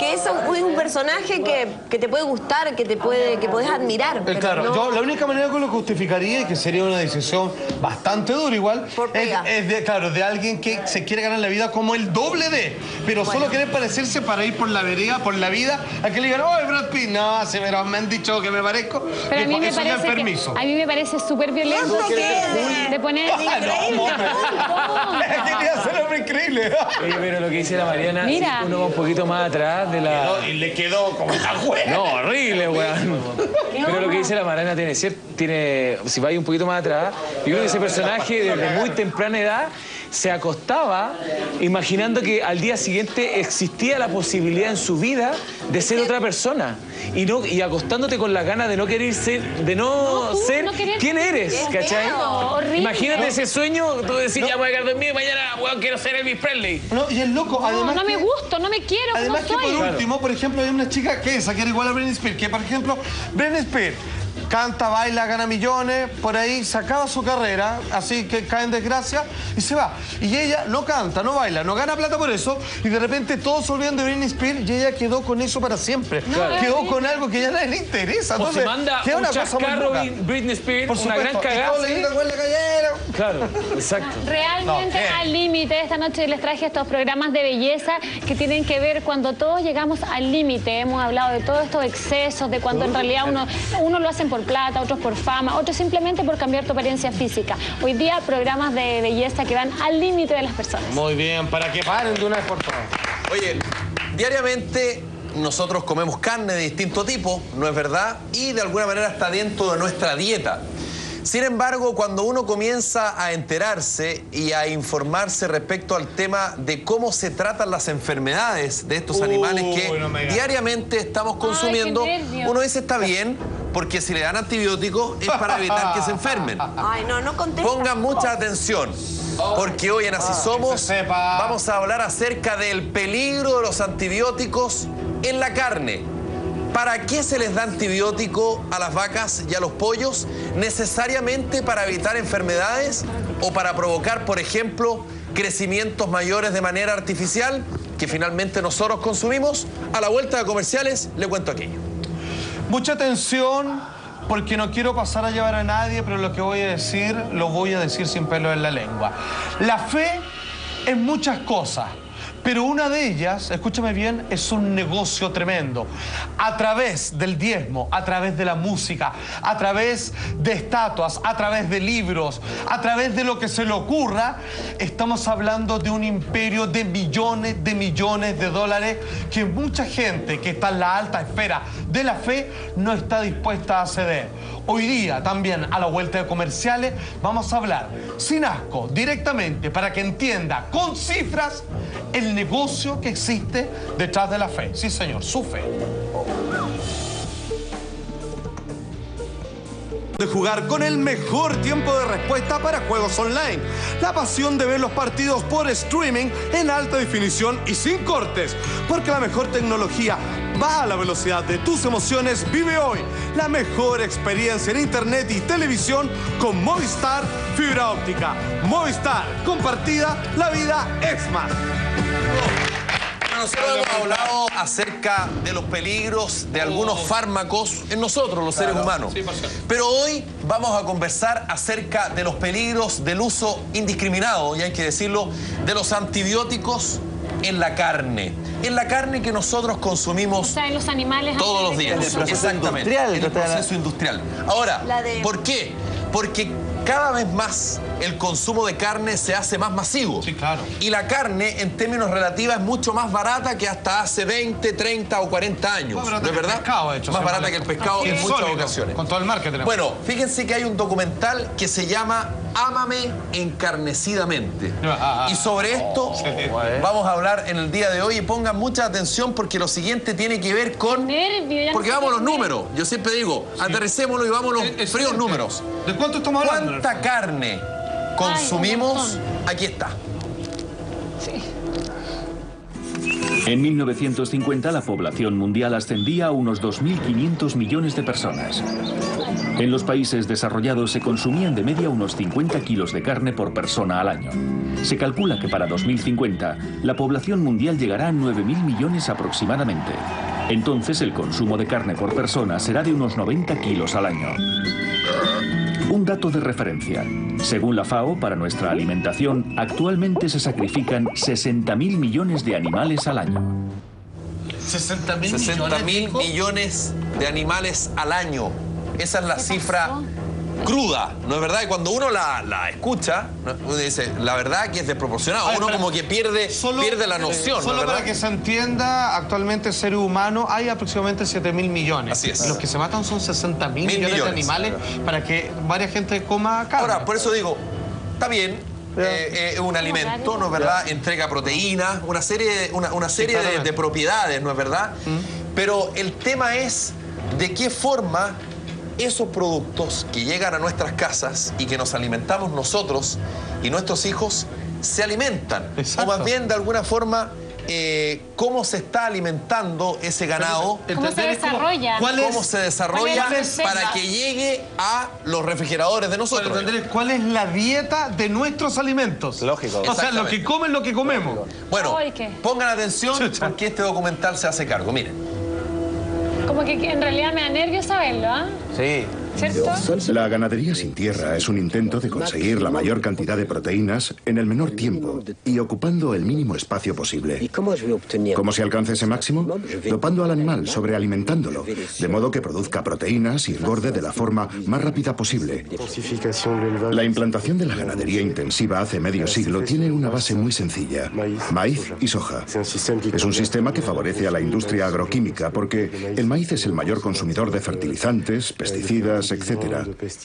que es un, un personaje que, que te puede gustar, que te puede, que podés admirar. Pero claro, no... yo la única manera que lo justificaría, y que sería una decisión bastante dura igual, es, es de, claro, de alguien que se quiere ganar la vida como el doble de, pero bueno, solo quiere parecerse para ir por la vereda, por la vida, a que le digan, oh, Brad Pitt, no, se me, me han dicho que me parezco. Pero a mí, me eso parece ya permiso. Que, a mí me parece súper violento ¿Eso qué de, de poner... Quería ser hombre increíble. Oye, pero lo que dice la Mariana, Mira. Si uno va un poquito más atrás de la... Y le quedó como una juega. No, horrible, weón. Pero lo que dice la Mariana tiene cierto, tiene, si vais un poquito más atrás, yo creo que ese personaje desde muy temprana edad se acostaba imaginando que al día siguiente existía la posibilidad en su vida de ser otra persona. Y no y acostándote con las ganas de no querer ser, de no, no tú, ser no quién eres, ¿cachai? Horrible. Imagínate ese sueño, tú decís, no. Ya voy a quedar dormido y mañana, weón, quiero ser Elvis Presley. No, y el loco, No, además no me que, gusto, no me quiero, además como que soy. por último, por ejemplo, hay una chica que esa, que era igual a Britney Spears, que por ejemplo, Britney Spears canta, baila, gana millones, por ahí se acaba su carrera, así que cae en desgracia y se va. Y ella no canta, no baila, no gana plata por eso, y de repente todos se olvidan de Britney Spears y ella quedó con eso para siempre. Claro. Quedó con algo que ya a nadie le interesa. O Entonces, se manda queda un una cosa muy chascarro loca. Britney Spears, Por una gran supuesto, y cagada. todos le ¿sí? gritan, "Güey, le cayeron". Claro, exacto. Realmente No, ¿qué? al límite. Esta noche les traje estos programas de belleza que tienen que ver cuando todos llegamos al límite. Hemos hablado de todos estos excesos, de cuando en realidad uno, uno lo hacen por plata, otros por fama, otros simplemente por cambiar tu apariencia física. Hoy día programas de belleza que van al límite de las personas. Muy bien, para que paren de una vez por todas. Oye, diariamente nosotros comemos carne de distinto tipo, ¿no es verdad? Y de alguna manera está dentro de nuestra dieta. Sin embargo, cuando uno comienza a enterarse y a informarse respecto al tema de cómo se tratan las enfermedades de estos Uy, animales que no me digas. diariamente estamos consumiendo, Ay, qué nervio. uno dice está bien, porque si le dan antibióticos es para evitar que se enfermen. Ay, no, no contesta. Pongan mucha atención, porque hoy en Así Somos que se sepa. vamos a hablar acerca del peligro de los antibióticos en la carne. ¿Para qué se les da antibiótico a las vacas y a los pollos? ¿Necesariamente para evitar enfermedades o para provocar, por ejemplo, crecimientos mayores de manera artificial que finalmente nosotros consumimos? A la vuelta de comerciales le cuento aquello. Mucha atención, porque no quiero pasar a llevar a nadie, pero lo que voy a decir, lo voy a decir sin pelo en la lengua. La fe es muchas cosas, pero una de ellas, escúchame bien, es un negocio tremendo. A través del diezmo, a través de la música, a través de estatuas, a través de libros, a través de lo que se le ocurra, estamos hablando de un imperio de millones de millones de dólares que mucha gente que está en la alta esfera de la fe no está dispuesta a ceder. Hoy día también a la vuelta de comerciales vamos a hablar sin asco, directamente, para que entienda con cifras el negocio que existe detrás de la fe. Sí, señor, su fe. De jugar con el mejor tiempo de respuesta para juegos online. La pasión de ver los partidos por streaming en alta definición y sin cortes. Porque la mejor tecnología va a la velocidad de tus emociones. Vive hoy la mejor experiencia en internet y televisión con Movistar Fibra Óptica. Movistar, compartida, la vida es más. Nosotros hemos hablado acerca de los peligros de algunos fármacos en nosotros, los seres humanos. Pero hoy vamos a conversar acerca de los peligros del uso indiscriminado, y hay que decirlo, de los antibióticos en la carne. En la carne que nosotros consumimos O sea, en los animales... todos los antes de que días. En el proceso Exactamente. industrial, En el que te- proceso industrial. Ahora, La de- ¿por qué? Porque cada vez más el consumo de carne se hace más masivo. Sí, claro. Y la carne, en términos relativos, es mucho más barata que hasta hace veinte, treinta o cuarenta años. Más ¿No barata es que el verdad? pescado, de hecho, Más se barata llama. que el pescado en Sí, muchas sólido, ocasiones. con todo el mar que tenemos. Bueno, fíjense que hay un documental que se llama Ámame encarnecidamente. Ah, Y sobre esto sí. vamos a hablar en el día de hoy, y pongan mucha atención porque lo siguiente tiene que ver con... Nervio, ya Porque no sé vamos a los qué hacer. números. Yo siempre digo, aterricémoslo y vamos a los Excelente. fríos números. ¿De cuánto estamos hablando? ¿Cuánta carne consumimos? montón. Aquí está. Sí. En mil novecientos cincuenta la población mundial ascendía a unos dos mil quinientos millones de personas. En los países desarrollados se consumían de media unos cincuenta kilos de carne por persona al año. Se calcula que para dos mil cincuenta la población mundial llegará a nueve mil millones aproximadamente. Entonces el consumo de carne por persona será de unos noventa kilos al año. Un dato de referencia. Según la FAO, para nuestra alimentación, actualmente se sacrifican sesenta mil millones de animales al año. sesenta mil millones de animales al año. Esa es la cifra cruda, ¿no es verdad? Y cuando uno la, la escucha, uno dice, la verdad que es desproporcionado. Uno como que pierde, solo, pierde la noción, Solo ¿no es verdad? para que se entienda, actualmente seres humanos hay aproximadamente siete mil millones. Así es. Los que se matan son sesenta mil millones, millones de animales para que varias gente coma carne. Ahora, por eso digo, está bien, eh, eh, un alimento, ¿no es verdad? Entrega proteínas, una serie, una, una serie sí, de, de propiedades, ¿no es verdad? ¿Mm? Pero el tema es de qué forma esos productos que llegan a nuestras casas y que nos alimentamos nosotros y nuestros hijos se alimentan. Exacto. O más bien, de alguna forma, eh, cómo se está alimentando ese ganado. ¿Cómo se desarrolla? ¿Cuál es, ¿Cómo se desarrolla para que llegue a los refrigeradores de nosotros? ¿Cuál es la dieta de nuestros alimentos? Lógico. O sea, lo que comen, lo que comemos. Bueno, pongan atención porque este documental se hace cargo. Miren. Como que en realidad me da nervios saberlo, ¿ah? ¿eh? Sí. ¿Cierto? La ganadería sin tierra es un intento de conseguir la mayor cantidad de proteínas en el menor tiempo y ocupando el mínimo espacio posible. ¿Cómo se alcanza ese máximo? Dopando al animal, sobrealimentándolo, de modo que produzca proteínas y engorde de la forma más rápida posible. La implantación de la ganadería intensiva hace medio siglo tiene una base muy sencilla: maíz y soja. Es un sistema que favorece a la industria agroquímica porque el maíz es el mayor consumidor de fertilizantes, pesticidas, etcétera.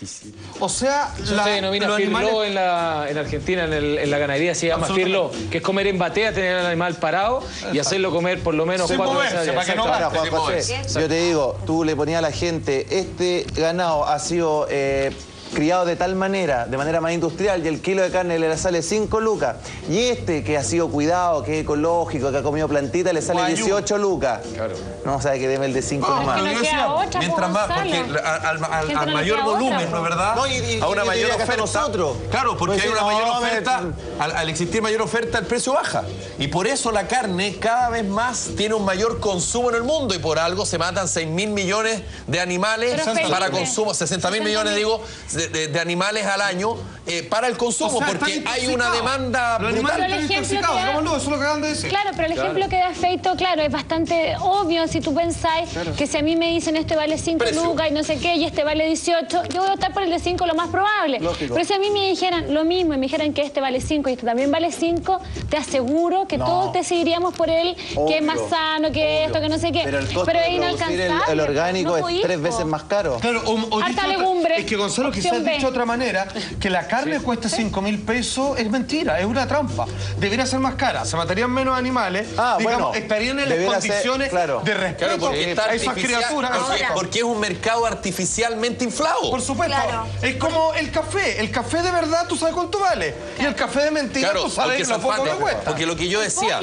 O sea, la, se denomina firlo animales... en, la, en Argentina, en, el, en la ganadería se llama firlo, que es comer en batea, tener al animal parado y hacerlo comer por lo menos sí, cuatro veces. Para que no Ahora, Juan José, yo te digo, tú le ponías a la gente, este ganado ha sido eh, criado de tal manera, de manera más industrial, y el kilo de carne le sale cinco lucas. Y este que ha sido cuidado, que es ecológico, que ha comido plantita, le sale dieciocho lucas. Claro. No, sabe que deme el de cinco no, nomás. Es que no queda otra, mientras más, porque al, al, al mayor volumen, ¿no es verdad? No, y, y, a una y, mayor y oferta. Nosotros. Claro, porque pues hay una no, mayor no, oferta, me... al, al existir mayor oferta, el precio baja. Y por eso la carne cada vez más tiene un mayor consumo en el mundo y por algo se matan seis mil millones de animales para consumo, sesenta mil millones, digo, de, de, de animales al año eh, para el consumo, o sea, porque hay una demanda brutal. Pero el ejemplo que da, no, eso lo acaban de decir. Claro, pero el claro. ejemplo que da Feito, claro, es bastante obvio. Si tú pensáis claro. que si a mí me dicen este vale cinco lucas y no sé qué, y este vale dieciocho, yo voy a optar por el de cinco lo más probable. Lógico. Pero si a mí me dijeran lo mismo y me dijeran que este vale cinco y este también vale cinco, te aseguro que no. todos decidiríamos por él, obvio, que es más sano, que obvio. esto, que no sé qué. Pero el costo pero de es inalcanzable. El, el orgánico no es tres veces más caro. Claro, o, o harta legumbre. Es que Gonzalo quizás dicho de otra manera, que la carne sí. cuesta cinco mil pesos, es mentira, es una trampa. Debería ser más cara, se matarían menos animales, ah, digamos, bueno, estarían en las condiciones ser, claro. de respeto claro, a esas criaturas. Porque, porque es un mercado artificialmente inflado. Por supuesto. Claro. Es como el café. El café de verdad, tú sabes cuánto vale. Y el café de mentira, claro, tú sabes lo poco que cuesta. Porque lo que yo decía...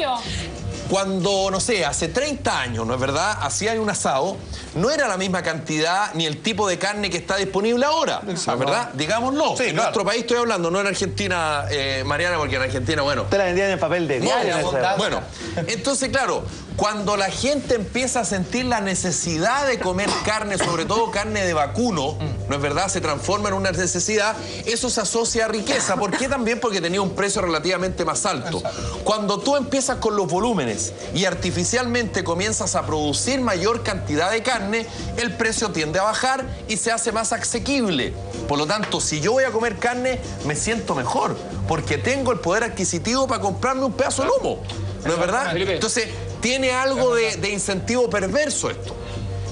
Cuando, no sé, hace treinta años, ¿no es verdad? Hacían un asado, no era la misma cantidad ni el tipo de carne que está disponible ahora, ¿no es verdad? Digámoslo. Sí, en claro. nuestro país estoy hablando, no en Argentina, eh, Mariana, porque en Argentina, bueno... Te la vendían en papel de diario. No, bueno, entonces, claro, cuando la gente empieza a sentir la necesidad de comer carne, sobre todo carne de vacuno, ¿no es verdad? Se transforma en una necesidad, eso se asocia a riqueza. ¿Por qué también? Porque tenía un precio relativamente más alto. Cuando tú empiezas con los volúmenes y artificialmente comienzas a producir mayor cantidad de carne, el precio tiende a bajar y se hace más asequible. Por lo tanto, si yo voy a comer carne, me siento mejor, porque tengo el poder adquisitivo para comprarme un pedazo de lomo. ¿No es verdad? Entonces, tiene algo de, de incentivo perverso esto.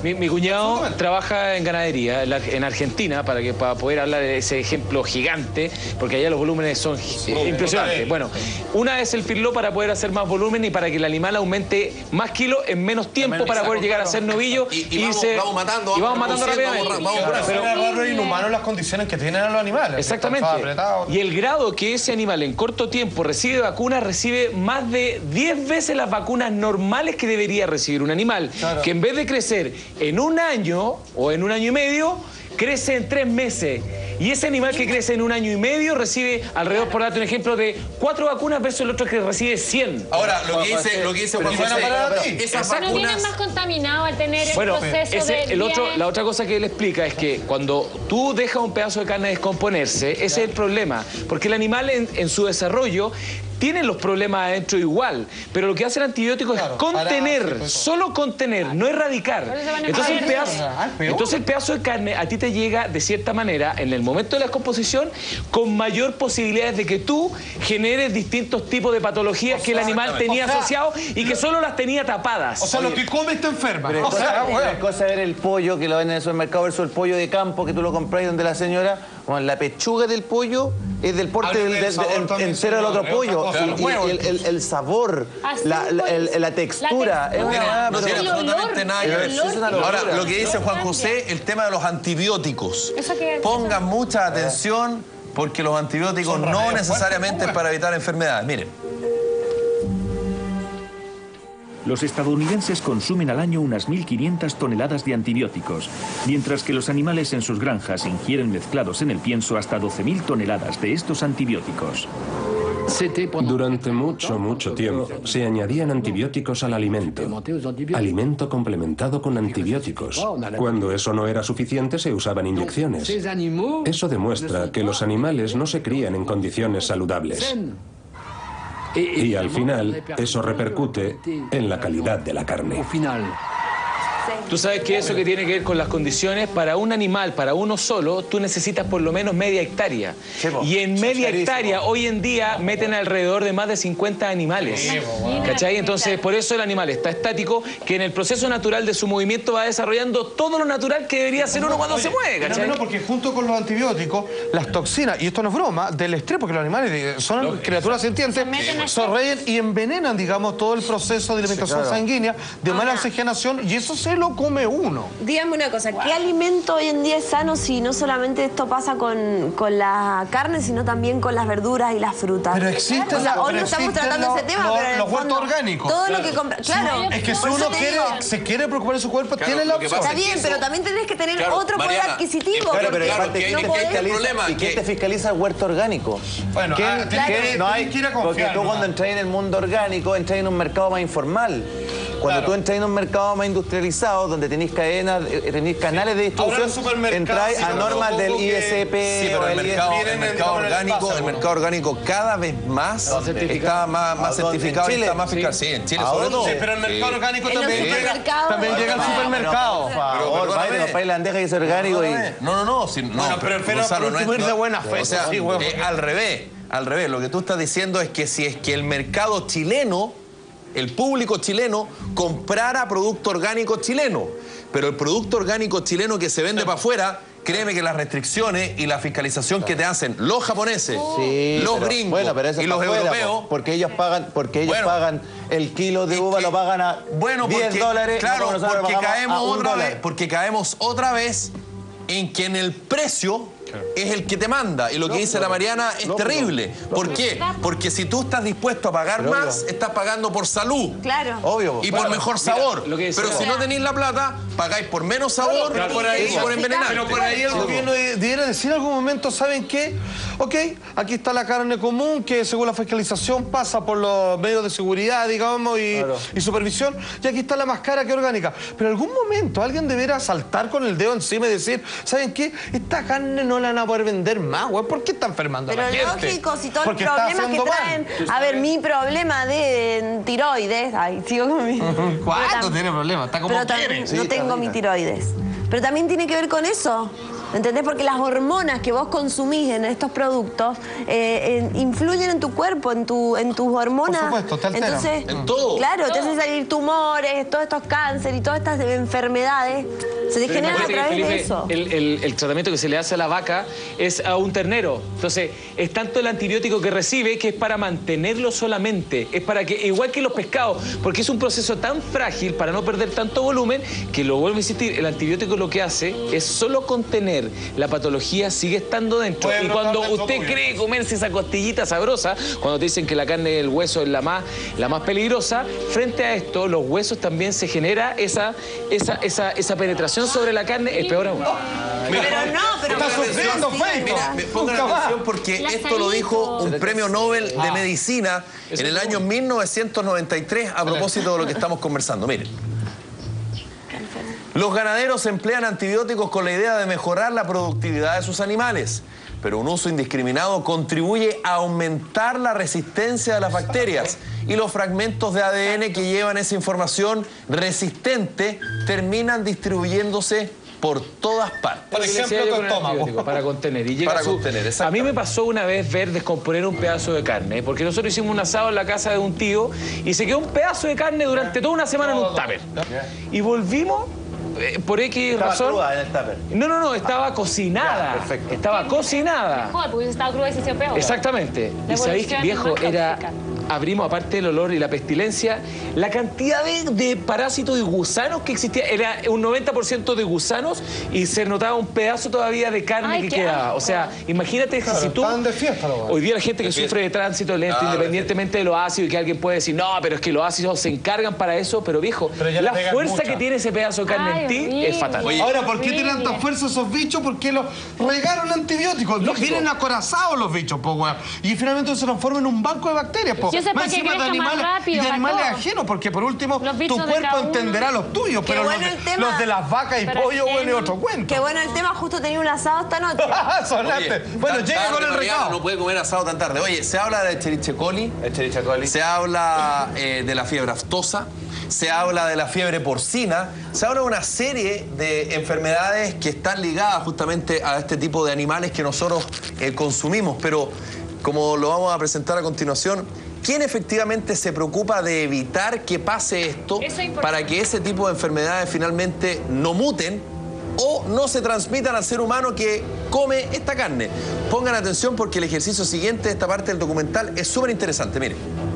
Mi, mi cuñado trabaja en ganadería en, la, en Argentina, para, que, para poder hablar de ese ejemplo gigante, porque allá los volúmenes son sí, impresionantes. Bueno, una es el feedlot para poder hacer más volumen y para que el animal aumente más kilos en menos tiempo menos para poder llegar a ser novillo y, y, y vamos, se, vamos matando, y vamos matando rápidamente. Vamos, vamos, vamos, pero es raro e inhumano las condiciones que tienen a los animales. Exactamente. Y el grado que ese animal en corto tiempo recibe vacunas, recibe más de diez veces las vacunas normales que debería recibir un animal, claro. Que en vez de crecer en un año o en un año y medio, crece en tres meses. Y ese animal que crece en un año y medio recibe alrededor, por darte un ejemplo, de cuatro vacunas versus el otro que recibe cien. Ahora, lo que dice, lo que dice Juan José, esas vacunas... No vienen más contaminados al tener el bueno, proceso ese, de... El otro, la otra cosa que él explica es que cuando tú dejas un pedazo de carne descomponerse, ese es el problema. Porque el animal en, en su desarrollo tienen los problemas adentro igual, pero lo que hace el antibiótico claro, es contener, para, solo contener, no erradicar. Entonces el, pedazo, entonces el pedazo de carne a ti te llega de cierta manera en el momento de la descomposición con mayor posibilidades de que tú generes distintos tipos de patologías o que sea, el animal tenía o sea, asociados y que solo las tenía tapadas. O sea, lo que come está enferma. Pero o sea, la cosa es ver el pollo que lo venden en el supermercado versus el pollo de campo que tú lo compras donde la señora, bueno, la pechuga del pollo es del porte del, del, del entero del otro pollo. Y, y el, el, el sabor, la, la, el, la textura. La no tiene, no tiene absolutamente nada que ver. Ahora, lo que dice Juan José, el tema de los antibióticos. Pongan mucha atención porque los antibióticos no necesariamente es para evitar enfermedades. Miren. Los estadounidenses consumen al año unas mil quinientas toneladas de antibióticos, mientras que los animales en sus granjas ingieren mezclados en el pienso hasta doce mil toneladas de estos antibióticos. Durante mucho, mucho tiempo se añadían antibióticos al alimento. Alimento complementado con antibióticos. Cuando eso no era suficiente se usaban inyecciones. Eso demuestra que los animales no se crían en condiciones saludables. Y al final, eso repercute en la calidad de la carne. Tú sabes que eso que tiene que ver con las condiciones, para un animal, para uno solo, tú necesitas por lo menos media hectárea. Sí, y en media hectárea, hoy en día, meten alrededor de más de cincuenta animales. Sí, ¿cachai? Entonces, por eso el animal está estático, que en el proceso natural de su movimiento va desarrollando todo lo natural que debería hacer uno cuando Oye, se mueve, ¿cachai? No, no, porque junto con los antibióticos, las toxinas, y esto no es broma, del estrés, porque los animales son no, criaturas sintientes, sonríen y envenenan, digamos, todo el proceso de alimentación sí, claro. sanguínea, de mala oxigenación, y eso se lo come uno. Dígame una cosa, ¿qué alimento hoy en día es sano si no solamente esto pasa con, con la carne, sino también con las verduras y las frutas? Pero existe... O sea, hoy no estamos tratando lo, ese tema, lo, pero en el los huertos fondo, orgánicos. todo claro. lo que compra... Claro. Sí, es que si uno quiere, se quiere preocupar de su cuerpo, claro, tiene la opción. Está bien, pero también tenés que tener claro, otro Mariana, poder adquisitivo. Claro, pero claro, aparte, que ¿quién, no te fiscaliza, problema, ¿y quién que... te fiscaliza el huerto orgánico? Bueno, ¿Quién, ah, ¿quién, que, no hay, confiar, porque tú ¿no? cuando entras en el mundo orgánico, entras en un mercado más informal. Cuando claro. tú entras en un mercado más industrializado, donde tenéis cadenas, tenéis canales de distribución, entráis a normas del I S P. Sí, pero el, el mercado, el mercado orgánico, el mercado orgánico cada vez más está más, más certificado y está más fiscal. Sí, en Chile sobre todo. Sí, pero el mercado orgánico en también llega, también llega al supermercado. Por favor, vaya, compráis la bandeja y es orgánico. No, no, no. Bueno, pero Gonzalo, no es de buena fe. O sea, al revés, al revés. Lo que tú estás diciendo es que si es que el mercado chileno, el público chileno, comprara producto orgánico chileno, pero el producto orgánico chileno que se vende para afuera, créeme que las restricciones y la fiscalización que te hacen los japoneses, sí, los pero, gringos bueno, pero eso y los fuera, europeos... Porque ellos pagan, porque ellos bueno, pagan el kilo de uva, que, lo pagan a bueno, porque, diez dólares. Claro, porque caemos, otra dólar. vez, porque caemos otra vez en que en el precio... es el que te manda. Y lo que dice la Mariana es terrible. ¿Por qué? Porque si tú estás dispuesto a pagar más, estás pagando por salud. Claro. Obvio. Y por mejor sabor. Pero si no tenéis la plata, pagáis por menos sabor y por envenenar. Pero por ahí el gobierno debiera decir en algún momento, ¿saben qué? Ok, aquí está la carne común que según la fiscalización pasa por los medios de seguridad, digamos, y, claro. y supervisión. Y aquí está la más cara que orgánica. Pero en algún momento alguien deberá saltar con el dedo encima y decir, ¿saben qué? Esta carne no la van a poder vender más, güey. ¿Por qué está enfermando pero la gente? Pero lógico, si todos los problemas que traen... Mal. A ver, mi problema de tiroides... Ay, sigo con mi... ¿Cuánto tiene problemas? Está como pero quiere. No sí, tengo mi tiroides. Pero también tiene que ver con eso. ¿Entendés? Porque las hormonas que vos consumís en estos productos eh, en, influyen en tu cuerpo, en, tu, en tus hormonas. Por supuesto, te alteran. Entonces, en todo. Claro, te hacen salir tumores, todos estos cánceres y todas estas enfermedades se te generan a través Felipe, de eso. El, el, el tratamiento que se le hace a la vaca es a un ternero. Entonces, es tanto el antibiótico que recibe que es para mantenerlo solamente. Es para que, igual que los pescados, porque es un proceso tan frágil para no perder tanto volumen que, lo vuelvo a insistir, el antibiótico lo que hace es solo contener. La patología sigue estando dentro. Puede y cuando brotar usted dentro cree comerse esa costillita sabrosa, cuando te dicen que la carne del hueso es la más, la más peligrosa, frente a esto, los huesos también se genera esa, esa, esa, esa penetración sobre la carne, es peor aún. Mira, Pero no, pero... Está sufriendo, sí, Feito. Mira, me pongan Nunca atención más. porque La esto lo dijo un premio Nobel de Ah. Medicina en el año mil novecientos noventa y tres a propósito de lo que estamos conversando. Miren. Los ganaderos emplean antibióticos con la idea de mejorar la productividad de sus animales, pero un uso indiscriminado contribuye a aumentar la resistencia de las bacterias y los fragmentos de A D N que llevan esa información resistente terminan distribuyéndose por todas partes. Por ejemplo, Decía yo tu con el estómago. antibiótico, para contener. Y llega Para su- contener, A mí exactamente. me pasó una vez ver descomponer un pedazo de carne, porque nosotros hicimos un asado en la casa de un tío y se quedó un pedazo de carne durante toda una semana en un tupper. Y volvimos, eh, por X Estaba razón... cruda en el tupper. No, no, no, estaba cocinada. Ya, perfecto. Estaba cocinada. Mejor, porque si estaba cruda y se hacía peor. Exactamente. La Y sabéis que, evolución viejo, más era... tóxica. Abrimos, aparte del olor y la pestilencia, la cantidad de, de parásitos y gusanos que existía. Era un noventa por ciento de gusanos y se notaba un pedazo todavía de carne Ay, que qué quedaba. asco. O sea, imagínate Claro, si tú... estaban de fiesta, lo bueno. Hoy día la gente que De fiesta. sufre de tránsito lento, Ah, de independientemente de los ácidos, y que alguien puede decir, no, pero es que los ácidos se encargan para eso, pero viejo, Pero ya le la pegan fuerza mucha. que tiene ese pedazo de carne Ay, en ti horrible. es fatal. Oye, Ahora, ¿por qué tienen Horrible. tanta fuerza esos bichos? Porque los regaron antibióticos. Lógico. Vienen acorazados los bichos, po, weón. Y finalmente se transforman en un banco de bacterias, po. Yo sé Más para que encima de crezca más animales, rápido, y de para animales todo. ajenos, porque por último, Los tu bichos de cuerpo cada uno. entenderá los tuyos, Qué pero bueno los, el de, tema. los de las vacas y Pero pollo, ajeno. bueno, es otro cuento. Qué bueno el tema, justo tenía un asado esta noche. Sonaste. Oye, Bueno, tan llega tarde, con el Mariana, recado. No puede comer asado tan tarde. Oye, se habla de Escherichia coli, Escherichia coli. se habla eh, de la fiebre aftosa, se habla de la fiebre porcina, se habla de una serie de enfermedades que están ligadas justamente a este tipo de animales que nosotros eh, consumimos. Pero, como lo vamos a presentar a continuación, ¿quién efectivamente se preocupa de evitar que pase esto Eso es importante. para que ese tipo de enfermedades finalmente no muten o no se transmitan al ser humano que come esta carne? Pongan atención porque el ejercicio siguiente de esta parte del documental es súper interesante. Miren.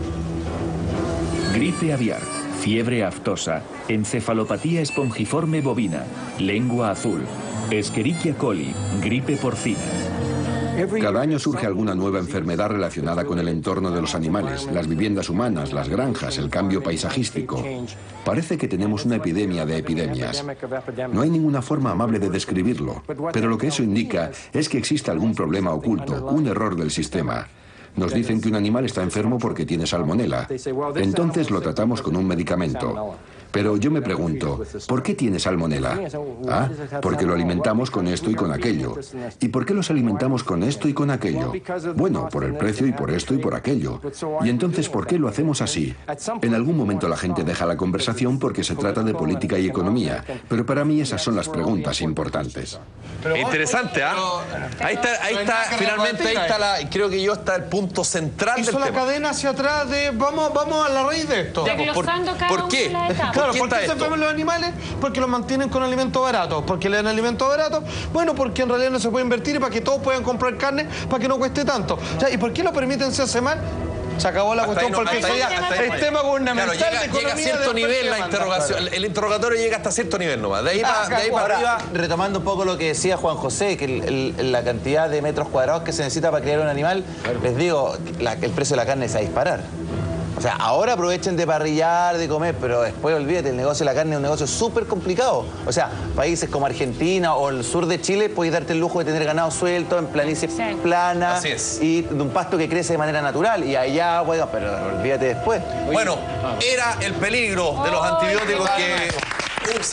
Gripe aviar, fiebre aftosa, encefalopatía espongiforme bovina, lengua azul, Escherichia coli, gripe porcina. Cada año surge alguna nueva enfermedad relacionada con el entorno de los animales, las viviendas humanas, las granjas, el cambio paisajístico. Parece que tenemos una epidemia de epidemias. No hay ninguna forma amable de describirlo, pero lo que eso indica es que existe algún problema oculto, un error del sistema. Nos dicen que un animal está enfermo porque tiene salmonela. Entonces lo tratamos con un medicamento. Pero yo me pregunto, ¿por qué tiene salmonela? Ah, porque lo alimentamos con esto y con aquello. ¿Y por qué los alimentamos con esto y con aquello? Bueno, por el precio y por esto y por aquello. Y entonces, ¿por qué lo hacemos así? En algún momento la gente deja la conversación porque se trata de política y economía. Pero para mí esas son las preguntas importantes. Interesante, ¿ah? Ahí está, ahí está, finalmente ahí está la, creo que yo está el punto central del Hizo la tema. cadena hacia atrás de vamos, vamos a la raíz de esto. Ya, pues, ¿por, Desglosando cada ¿por una qué? de las etapas. Claro, qué ¿por qué está se esto? enferman los animales? Porque los mantienen con alimentos baratos. ¿Por qué le dan alimentos baratos? Bueno, porque en realidad no se puede invertir y para que todos puedan comprar carne para que no cueste tanto. Ya, ¿y por qué lo permiten si hace mal? Se acabó la Hasta cuestión ahí no- porque hasta ahí- sería hasta ahí- el tema gubernamental Claro, llega, de llega a economía. cierto después nivel que la manda, interrogación. claro. El, el interrogatorio llega hasta cierto nivel nomás. De ahí para de ahí para Arriba, arriba. retomando un poco lo que decía Juan José, que el- el- la cantidad de metros cuadrados que se necesita para criar un animal, les digo, la- el precio de la carne se va a disparar. O sea, ahora aprovechen de parrillar, de comer, pero después olvídate, el negocio de la carne es un negocio súper complicado. O sea, países como Argentina o el sur de Chile, podéis darte el lujo de tener ganado suelto en planicie Sí. plana Así es. y de un pasto que crece de manera natural. Y allá, bueno, pero olvídate después. Bueno, era el peligro de los Oh, antibióticos qué que un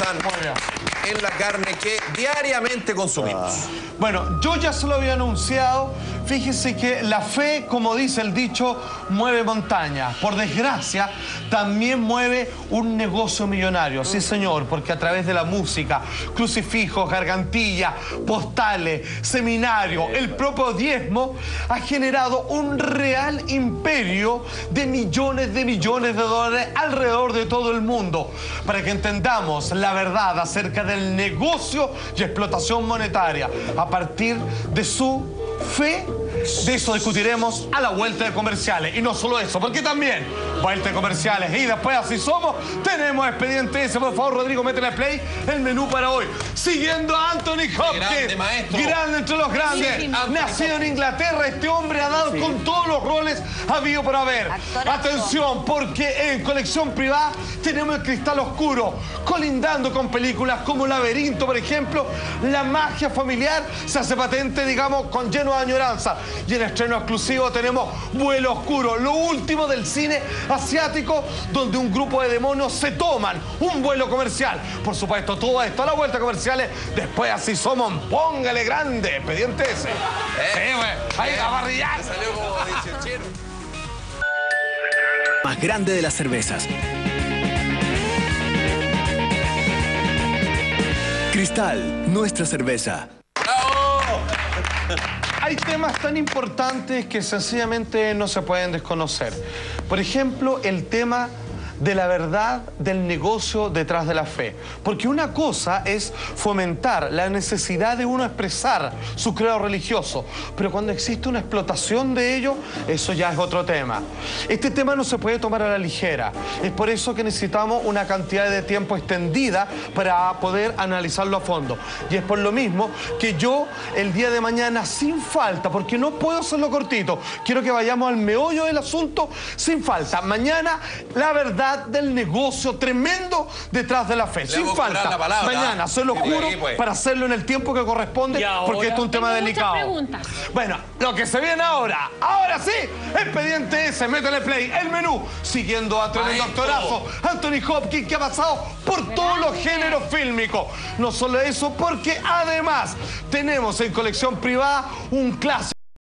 basan en la carne que diariamente consumimos. Ah. Bueno, yo ya se lo había anunciado. Fíjese que la fe, como dice el dicho, mueve montañas. Por desgracia, también mueve un negocio millonario. Sí, señor, porque a través de la música, crucifijos, gargantillas, postales, seminarios, el propio diezmo, ha generado un real imperio de millones de millones de dólares alrededor de todo el mundo. Para que entendamos la verdad acerca del negocio y explotación monetaria a partir de su fe, de eso discutiremos a la vuelta de comerciales. Y no solo eso, porque también vuelta de comerciales y después Así Somos tenemos Expediente ese. Por favor, Rodrigo, métele a play el menú para hoy. Siguiendo a Anthony Hopkins, grande, maestro. Grande entre los grandes. Sí, nacido en Inglaterra, este hombre ha dado sí. con todos los roles habido por haber. Actorazo. Atención, porque en colección privada tenemos El Cristal Oscuro, colindando con películas como Laberinto, por ejemplo. La magia familiar se hace patente, digamos, con lleno de añoranza. Y en estreno exclusivo tenemos Vuelo Oscuro, lo último del cine asiático, donde un grupo de demonios se toman un vuelo comercial. Por supuesto, todo esto a la vuelta comerciales. Después Así Somos, póngale grande, Expediente ese. ¿Eh? Sí, güey. Ahí va a barrillar. Salió como dieciochero. Más grande de las cervezas. Cristal, nuestra cerveza. Hay temas tan importantes que sencillamente no se pueden desconocer. Por ejemplo, el tema de la verdad del negocio detrás de la fe. Porque una cosa es fomentar la necesidad de uno expresar su credo religioso, pero cuando existe una explotación de ello, eso ya es otro tema. Este tema no se puede tomar a la ligera. Es por eso que necesitamos una cantidad de tiempo extendida para poder analizarlo a fondo. Y es por lo mismo que yo el día de mañana, sin falta, porque no puedo hacerlo cortito, quiero que vayamos al meollo del asunto sin falta. Mañana, la verdad del negocio tremendo detrás de la fe. Sin falta. La palabra, mañana, se lo juro, ahí, pues. para hacerlo en el tiempo que corresponde, porque esto es un tema delicado. Preguntas. Bueno, lo que se viene ahora, ahora sí, Expediente ese, métele play, el menú, siguiendo a tremendo actorazo, Anthony Hopkins, que ha pasado por todos los géneros fílmicos. No solo eso, porque además tenemos en colección privada un clásico.